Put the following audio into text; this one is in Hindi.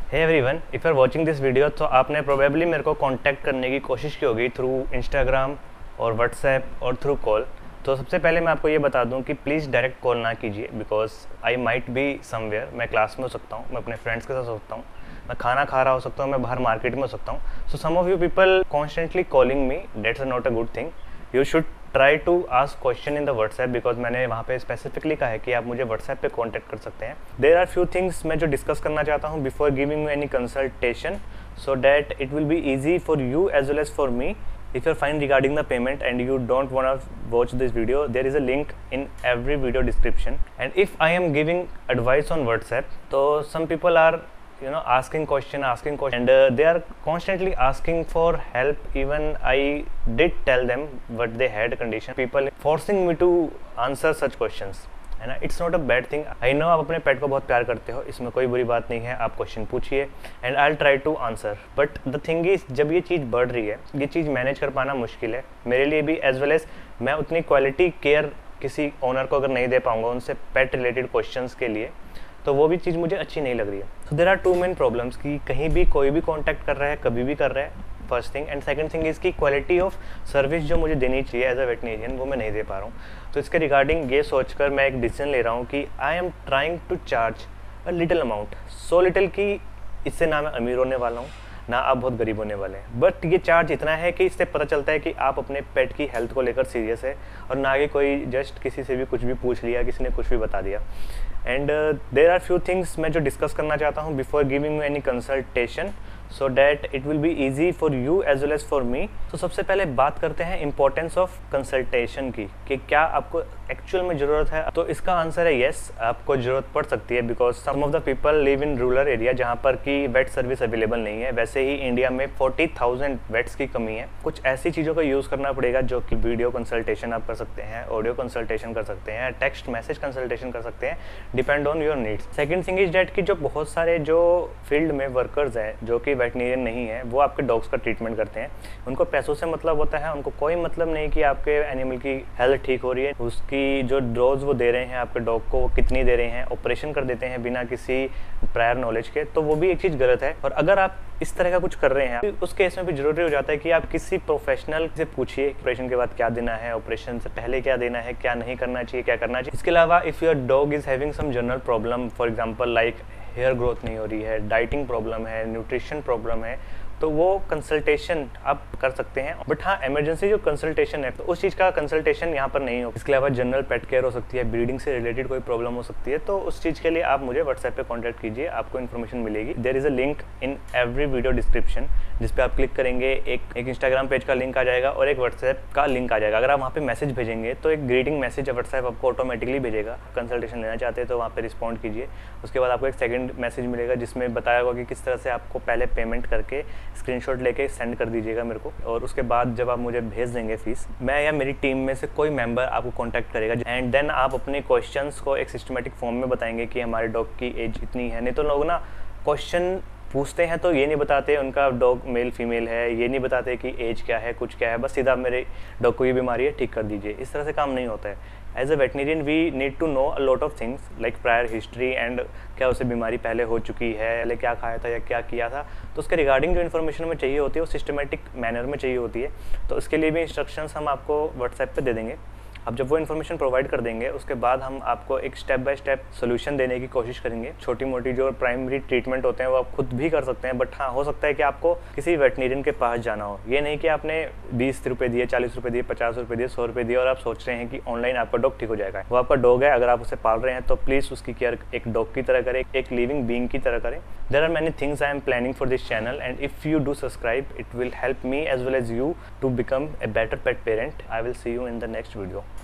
Hey everyone, if you are watching this video तो आपने प्रोबेबली मेरे को कांटेक्ट करने की कोशिश की होगी थ्रू इंस्टाग्राम और व्हाट्सएप और थ्रू कॉल। तो सबसे पहले मैं आपको ये बता दूं कि प्लीज़ डायरेक्ट कॉल ना कीजिए, because I might be somewhere. मैं क्लास में हो सकता हूँ, मैं अपने फ्रेंड्स के साथ हो सकता हूँ, मैं खाना खा रहा हो सकता हूँ, मैं बाहर मार्केट में हो सकता हूँ। So some of you people constantly calling me, that's not a good thing. You should try to ask question in the WhatsApp, because मैंने वहाँ पे स्पेसिफिकली कहा है कि आप मुझे व्हाट्सएप पे कांटेक्ट कर सकते हैं। देयर आर फ्यू थिंग्स मैं जो डिस्कस करना चाहता हूँ before giving me any consultation, so that it will be easy for you as well as for me. If you're fine regarding the payment and you don't want to watch this video, there is a link in every video description. And if I am giving advice on WhatsApp, so some people are asking question, and they are constantly asking for help. Even I did tell them what they had condition, people forcing me to answer such questions, है ना। It's not a bad thing. I know आप अपने पेट को बहुत प्यार करते हो, इसमें कोई बुरी बात नहीं है। आप क्वेश्चन पूछिए and I will try to answer, but the thing is जब ये चीज़ बढ़ रही है, ये चीज़ मैनेज कर पाना मुश्किल है मेरे लिए भी, एज वेल एज मैं उतनी क्वालिटी केयर किसी ओनर को अगर नहीं दे पाऊंगा उनसे पेट रिलेटेड क्वेश्चंस के लिए, तो वो भी चीज़ मुझे अच्छी नहीं लग रही है। So there are two main problems कि कहीं भी कोई भी कॉन्टैक्ट कर रहा है, कभी भी कर रहा है, first thing. And second thing इसकी क्वालिटी ऑफ सर्विस जो मुझे देनी चाहिए एज अ वेटनेरियन, वो मैं नहीं दे पा रहा हूँ। तो इसके रिगार्डिंग ये सोचकर मैं एक डिसीजन ले रहा हूँ कि I am trying to charge a little amount, so little कि इससे ना मैं अमीर होने वाला हूँ ना आप बहुत गरीब होने वाले हैं, बट ये चार्ज इतना है कि इससे पता चलता है कि आप अपने पेट की हेल्थ को लेकर सीरियस है, और ना कि कोई जस्ट किसी से भी कुछ भी पूछ लिया, किसी ने कुछ भी बता दिया। And there are few things मैं जो डिस्कस करना चाहता हूँ before giving you any consultation, so that it will be easy for you as well as for me. तो सबसे पहले बात करते हैं इंपॉर्टेंस ऑफ कंसल्टेशन की, कि क्या आपको एक्चुअल में ज़रूरत है। तो इसका आंसर है येस, आपको ज़रूरत पड़ सकती है, because some of the people live in rural area जहाँ पर कि वेट सर्विस अवेलेबल नहीं है। वैसे ही इंडिया में 40,000 वेट्स की कमी है। कुछ ऐसी चीज़ों का यूज़ करना पड़ेगा जो कि वीडियो कंसल्टेशन आप कर सकते हैं, ऑडियो कंसल्टेशन कर सकते हैं, टेक्स्ट मैसेज कंसल्टेशन कर सकते हैं, depend on your needs. Second thing is that कि जो बहुत सारे जो फील्ड में वर्कर्स हैं जो कि वेटनेरियन नहीं है, वो आपके डॉग्स का ट्रीटमेंट करते हैं। उनको पैसों से मतलब होता है, उनको कोई मतलब नहीं कि आपके एनिमल की हेल्थ ठीक हो रही है, उसकी जो डोज वो दे रहे हैं आपके डॉग को वो कितनी दे रहे हैं, ऑपरेशन कर देते हैं बिना किसी प्रायर नॉलेज के, तो वो भी एक चीज़ गलत है। और अगर आप इस तरह का कुछ कर रहे हैं, उस केस में भी जरूरी हो जाता है कि आप किसी प्रोफेशनल से पूछिए ऑपरेशन के बाद क्या देना है, ऑपरेशन से पहले क्या देना है, क्या नहीं करना चाहिए, क्या करना चाहिए। इसके अलावा if your dog is having some general problem, for example like hair growth नहीं हो रही है, डाइटिंग प्रॉब्लम है, न्यूट्रिशन प्रॉब्लम है, तो वो कंसल्टेशन आप कर सकते हैं। बट हाँ, इमरजेंसी जो कंसल्टेशन है तो उस चीज़ का कंसल्टेशन यहाँ पर नहीं हो। इसके अलावा जनरल पेट केयर हो सकती है, ब्रीडिंग से रिलेटेड कोई प्रॉब्लम हो सकती है, तो उस चीज़ के लिए आप मुझे व्हाट्सएप पे कांटेक्ट कीजिए, आपको इन्फॉर्मेशन मिलेगी। There is a link in every video description, जिस पे आप क्लिक करेंगे एक इंस्टाग्राम पेज का लिंक आ जाएगा और एक व्हाट्सएप का लिंक आ जाएगा। अगर आप वहाँ पे मैसेज भेजेंगे तो एक ग्रीटिंग मैसेज व्हाट्सएप आपको ऑटोमेटिकली भेजेगा। कंसल्टेशन लेना चाहते हैं तो वहाँ पे रिस्पॉन्ड कीजिए। उसके बाद आपको एक सेकंड मैसेज मिलेगा जिसमें बताया होगा कि किस तरह से आपको पहले पेमेंट करके स्क्रीनशॉट लेके सेंड कर दीजिएगा मेरे को, और उसके बाद जब आप मुझे भेज देंगे फीस, मैं या मेरी टीम में से कोई मेंबर आपको कांटेक्ट करेगा, एंड देन आप अपने क्वेश्चंस को एक सिस्टमेटिक फॉर्म में बताएंगे कि हमारे डॉग की एज इतनी है। नहीं तो लोग ना क्वेश्चन पूछते हैं तो ये नहीं बताते उनका डॉग मेल फीमेल है, ये नहीं बताते कि एज क्या है, कुछ क्या है, बस सीधा मेरे डॉग को ये बीमारी है, ठीक कर दीजिए। इस तरह से काम नहीं होता है। As a veterinarian we need to know a lot of things like prior history, and क्या उसे बीमारी पहले हो चुकी है, पहले क्या खाया था या क्या किया था, तो उसके रिगार्डिंग जो इन्फॉर्मेशन हमें चाहिए होती है वो सिस्टमेटिक मैनर में चाहिए होती है। तो उसके लिए भी इंस्ट्रक्शंस हम आपको व्हाट्सएप पे दे देंगे। अब जब वो इन्फॉर्मेशन प्रोवाइड कर देंगे उसके बाद हम आपको एक स्टेप बाय स्टेप सोल्यूशन देने की कोशिश करेंगे। छोटी मोटी जो प्राइमरी ट्रीटमेंट होते हैं वो आप खुद भी कर सकते हैं, बट हाँ, हो सकता है कि आपको किसी वेटनेरियन के पास जाना हो। ये नहीं कि आपने 20 रुपये दिए, 40 रुपये दिए, 50 रुपये दिए, 100 रुपये दिए और आप सोच रहे हैं कि ऑनलाइन आपका डॉग ठीक हो जाएगा। वो आपका डॉग है, अगर आप उसे पाल रहे हैं तो प्लीज़ उसकी केयर एक डॉग की तरह करें, एक लिविंग बीइंग की तरह करें। There are many things I am planning for this channel, and if you do subscribe it will help me as well as you to become a better pet parent. I will see you in the next video.